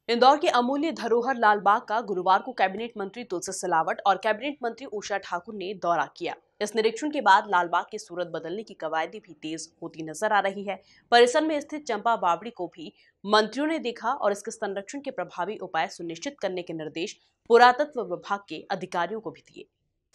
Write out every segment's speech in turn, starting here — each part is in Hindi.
इंदौर की अमूल्य धरोहर लालबाग का गुरुवार को कैबिनेट मंत्री तुलसी सिलावट और कैबिनेट मंत्री उषा ठाकुर ने दौरा किया। इस निरीक्षण के बाद लालबाग की सूरत बदलने की कवायदें भी तेज होती नजर आ रही है। परिसर में स्थित चंपा बावड़ी को भी मंत्रियों ने देखा और इसके संरक्षण के प्रभावी उपाय सुनिश्चित करने के निर्देश पुरातत्व विभाग के अधिकारियों को भी दिए।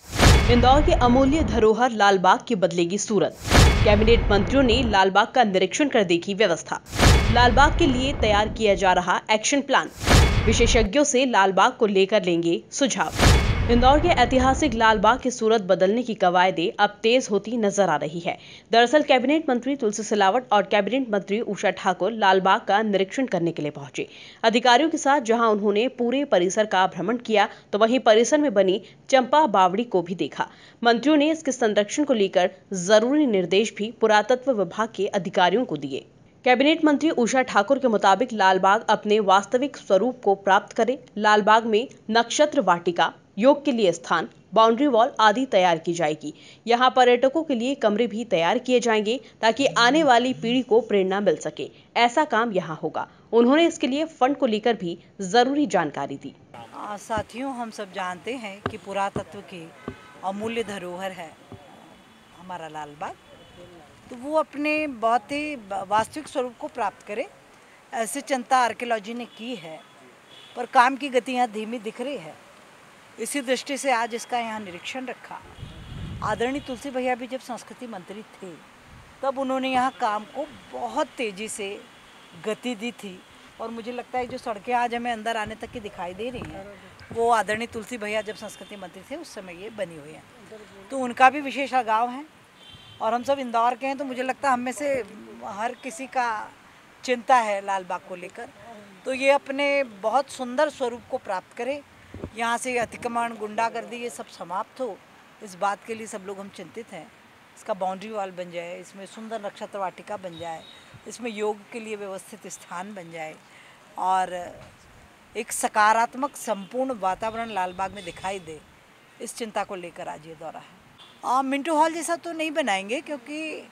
इंदौर के अमूल्य धरोहर लालबाग की बदलेगी सूरत। कैबिनेट मंत्रियों ने लालबाग का निरीक्षण कर देखी व्यवस्था। लालबाग के लिए तैयार किया जा रहा एक्शन प्लान। विशेषज्ञों से लालबाग को लेकर लेंगे सुझाव। इंदौर के ऐतिहासिक लालबाग की सूरत बदलने की कवायदें अब तेज होती नजर आ रही है। दरअसल कैबिनेट मंत्री तुलसी सिलावट और कैबिनेट मंत्री उषा ठाकुर लालबाग का निरीक्षण करने के लिए पहुंचे। अधिकारियों के साथ जहां उन्होंने पूरे परिसर का भ्रमण किया, तो वहीं परिसर में बनी चंपा बावड़ी को भी देखा। मंत्रियों ने इसके संरक्षण को लेकर जरूरी निर्देश भी पुरातत्व विभाग के अधिकारियों को दिए। कैबिनेट मंत्री उषा ठाकुर के मुताबिक लालबाग अपने वास्तविक स्वरूप को प्राप्त करे। लालबाग में नक्षत्र वाटिका, योग के लिए स्थान, बाउंड्री वॉल आदि तैयार की जाएगी। यहां पर्यटकों के लिए कमरे भी तैयार किए जाएंगे ताकि आने वाली पीढ़ी को प्रेरणा मिल सके। ऐसा काम यहां होगा। उन्होंने इसके लिए फंड को लेकर भी जरूरी जानकारी दी। साथियों, हम सब जानते हैं कि पुरातत्व की अमूल्य धरोहर है हमारा लालबाग, तो वो अपने बहुत ही वास्तविक स्वरूप को प्राप्त करे, ऐसे चिंता आर्कियोलॉजी ने की है, पर काम की गति यहाँ धीमी दिख रही है। इसी दृष्टि से आज इसका यहाँ निरीक्षण रखा। आदरणीय तुलसी भैया भी जब संस्कृति मंत्री थे तब उन्होंने यहाँ काम को बहुत तेज़ी से गति दी थी, और मुझे लगता है जो सड़कें आज हमें अंदर आने तक की दिखाई दे रही हैं वो आदरणीय तुलसी भैया जब संस्कृति मंत्री थे उस समय ये बनी हुई हैं, तो उनका भी विशेष लगाव है। और हम सब इंदौर के हैं, तो मुझे लगता है हम में से हर किसी का चिंता है लालबाग को लेकर, तो ये अपने बहुत सुंदर स्वरूप को प्राप्त करे। यहाँ से अतिक्रमण, गुंडागर्दी ये सब समाप्त हो, इस बात के लिए सब लोग हम चिंतित हैं। इसका बाउंड्री वॉल बन जाए, इसमें सुंदर नक्षत्र वाटिका बन जाए, इसमें योग के लिए व्यवस्थित स्थान बन जाए और एक सकारात्मक संपूर्ण वातावरण लालबाग में दिखाई दे, इस चिंता को लेकर आज ये दौरा है। मिंटो हॉल जैसा तो नहीं बनाएंगे, क्योंकि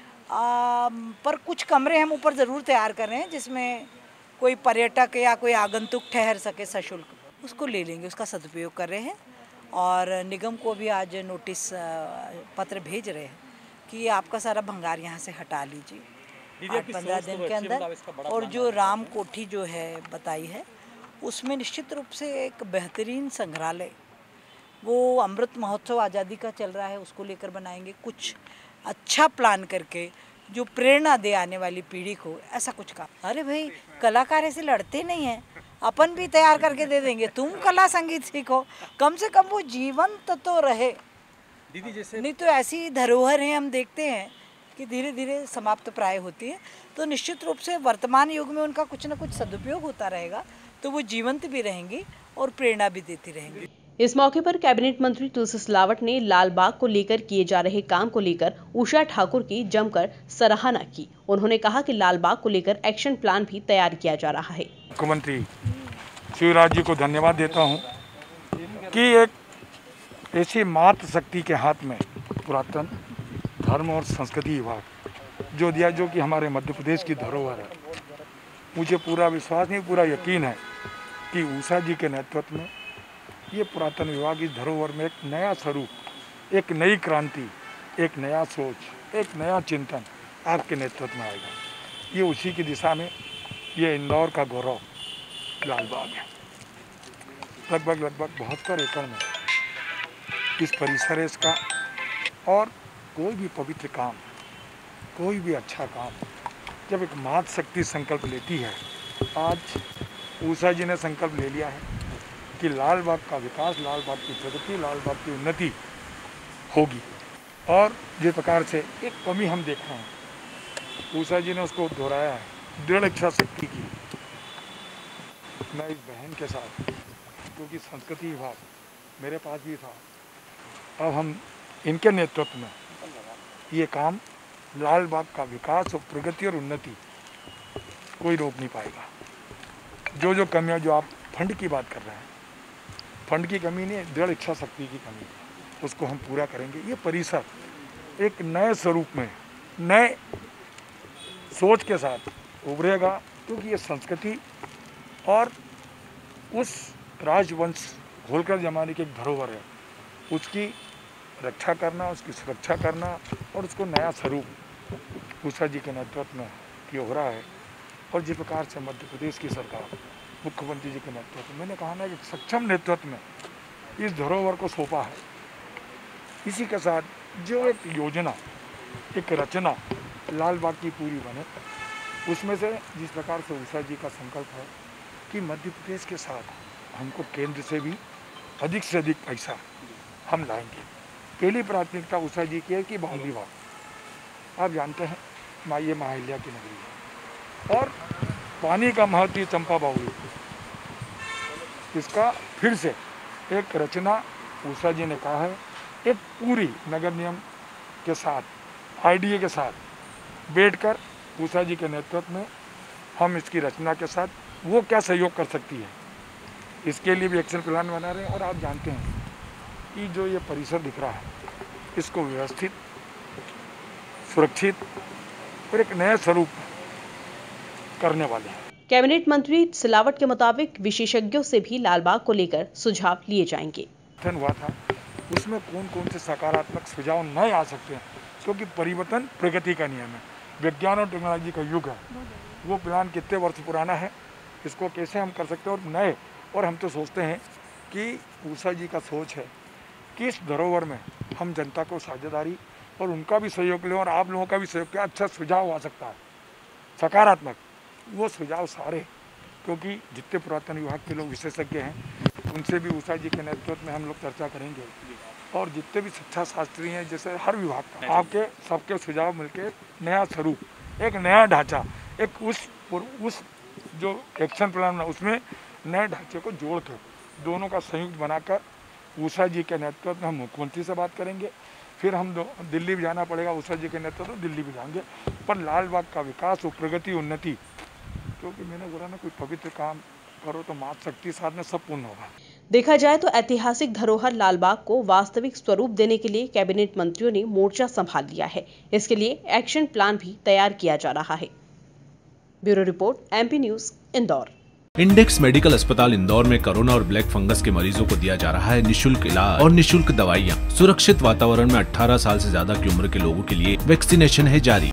पर कुछ कमरे हम ऊपर ज़रूर तैयार कर रहे हैं जिसमें कोई पर्यटक या कोई आगंतुक ठहर सके सशुल्क, उसको ले लेंगे, उसका सदुपयोग कर रहे हैं। और निगम को भी आज नोटिस पत्र भेज रहे हैं कि आपका सारा भंगार यहाँ से हटा लीजिए 8-15 दिन के अंदर। और जो राम कोठी जो है बताई है, उसमें निश्चित रूप से एक बेहतरीन संग्रहालय, वो अमृत महोत्सव आज़ादी का चल रहा है, उसको लेकर बनाएंगे। कुछ अच्छा प्लान करके जो प्रेरणा दे आने वाली पीढ़ी को, ऐसा कुछ काम। अरे भाई, कलाकार ऐसे लड़ते नहीं हैं, अपन भी तैयार करके दे देंगे, तुम कला संगीत सीखो, कम से कम वो जीवंत तो रहे दीदी। जैसे नहीं तो ऐसी धरोहर है, हम देखते हैं कि धीरे धीरे समाप्त प्राय होती है, तो निश्चित रूप से वर्तमान युग में उनका कुछ न कुछ सदुपयोग होता रहेगा, तो वो जीवंत भी रहेंगी और प्रेरणा भी देती रहेंगी। इस मौके पर कैबिनेट मंत्री तुलसी सिलावट ने लालबाग को लेकर किए जा रहे काम को लेकर उषा ठाकुर की जमकर सराहना की। उन्होंने कहा कि लालबाग को लेकर एक्शन प्लान भी तैयार किया जा रहा है। मुख्यमंत्री शिवराज जी को धन्यवाद देता हूं कि एक ऐसी मात्र शक्ति के हाथ में पुरातन धर्म और संस्कृति विभाग जो दिया, जो कि हमारे मध्य प्रदेश की धरोहर है। मुझे पूरा विश्वास नहीं, पूरा यकीन है कि उषा जी के नेतृत्व में ये पुरातन विभाग इस धरोहर में एक नया स्वरूप, एक नई क्रांति, एक नया सोच, एक नया चिंतन आपके नेतृत्व में आएगा। ये उसी की दिशा में ये इंदौर का गौरव लालबाग है। लगभग 72 एकड़ में इस परिसर इसका, और कोई भी पवित्र काम, कोई भी अच्छा काम जब एक मात शक्ति संकल्प लेती है, आज उषा जी ने संकल्प ले लिया है कि लालबाग का विकास, लालबाग की प्रगति, लालबाग की उन्नति होगी। और जिस प्रकार से एक कमी हम देख रहे हैं, उषा जी ने उसको दोहराया है, दृढ़ इच्छा शक्ति की। मैं इस बहन के साथ, क्योंकि संस्कृति विभाग मेरे पास भी था, अब हम इनके नेतृत्व में ये काम, लालबाग का विकास और प्रगति और उन्नति कोई रोक नहीं पाएगा। जो कमियां, जो आप फंड की बात कर रहे हैं, फंड की कमी नहीं, दृढ़ इच्छा शक्ति की कमी, उसको हम पूरा करेंगे। ये परिसर एक नए स्वरूप में, नए सोच के साथ उभरेगा, क्योंकि ये संस्कृति और उस राजवंश होलकर ज़माने की एक धरोहर है, उसकी रक्षा करना, उसकी सुरक्षा करना और उसको नया स्वरूप उषा जी के नेतृत्व में किया हो रहा है। और जिस प्रकार से मध्य प्रदेश की सरकार मुख्यमंत्री जी के नेतृत्व में, मैंने कहा ना कि सक्षम नेतृत्व में इस धरोहर को सौंपा है। इसी के साथ जो एक योजना, एक रचना लाल बाग की पूरी बने, उसमें से जिस प्रकार से उषा जी का संकल्प है कि मध्य प्रदेश के साथ हमको केंद्र से भी अधिक से अधिक पैसा हम लाएंगे। पहली प्राथमिकता उषा जी की है कि बाउंड्री वाल, आप जानते हैं ये महाहिल्या की नगरी है और पानी का महत्व चंपा बाउली, इसका फिर से एक रचना उषा जी ने कहा है, एक पूरी नगर निगम के साथ, आईडीए के साथ बैठकर उषा जी के नेतृत्व में हम इसकी रचना के साथ वो क्या सहयोग कर सकती है, इसके लिए भी एक्शन प्लान बना रहे हैं। और आप जानते हैं कि जो ये परिसर दिख रहा है, इसको व्यवस्थित, सुरक्षित और एक नया स्वरूप करने वाले हैं। कैबिनेट मंत्री सिलावट के मुताबिक विशेषज्ञों से भी लालबाग को लेकर सुझाव लिए जाएंगे। हुआ था, उसमें कौन कौन से सकारात्मक सुझाव नए आ सकते हैं, क्योंकि परिवर्तन प्रगति का नियम है, विज्ञान और टेक्नोलॉजी का युग है। वो प्लान कितने वर्ष पुराना है, इसको कैसे हम कर सकते हैं और नए। और हम तो सोचते हैं कि उषा जी का सोच है कि इस धरोहर में हम जनता को साझेदारी और उनका भी सहयोग लें और आप लोगों का भी सहयोग, क्या अच्छा सुझाव आ सकता है सकारात्मक, वो सुझाव सारे, क्योंकि जितने पुरातन विभाग के लोग विशेषज्ञ हैं उनसे भी उषा जी के नेतृत्व में हम लोग चर्चा करेंगे। और जितने भी शिक्षा शास्त्री हैं, जैसे हर विभाग का, आपके सबके सुझाव मिलकर नया स्वरूप, एक नया ढांचा, एक उस जो एक्शन प्लान है उसमें नए ढांचे को जोड़ कर दोनों का संयुक्त बनाकर उषा जी के नेतृत्व में हम मुख्यमंत्री से बात करेंगे। फिर हम दिल्ली भी जाना पड़ेगा, उषा जी के नेतृत्व में दिल्ली भी जाएंगे। पर लाल बाग का विकास और प्रगति, उन्नति, क्योंकि मैंने बोला ना, कोई पवित्र काम करो तो मात शक्ति साधना सब पूर्ण होगा। देखा जाए तो ऐतिहासिक धरोहर लालबाग को वास्तविक स्वरूप देने के लिए कैबिनेट मंत्रियों ने मोर्चा संभाल लिया है। इसके लिए एक्शन प्लान भी तैयार किया जा रहा है। Bureau report, MP news, Indore. Index medical अस्पताल इंदौर में कोरोना और ब्लैक फंगस के मरीजों को दिया जा रहा है निशुल्क इलाज और निशुल्क दवाइयाँ। सुरक्षित वातावरण में 18 साल से ज्यादा की उम्र के लोगों के लिए वैक्सीनेशन है जारी।